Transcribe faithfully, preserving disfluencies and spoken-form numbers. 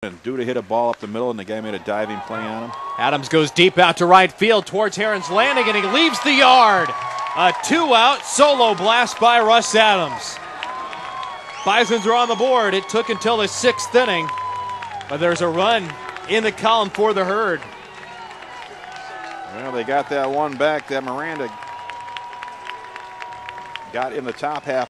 And due to hit a ball up the middle, and the guy made a diving play on him. Adams goes deep out to right field towards Heron's landing, and he leaves the yard. A two-out solo blast by Russ Adams. Bisons are on the board. It took until the sixth inning, but there's a run in the column for the Herd. Well, they got that one back that Miranda got in the top half.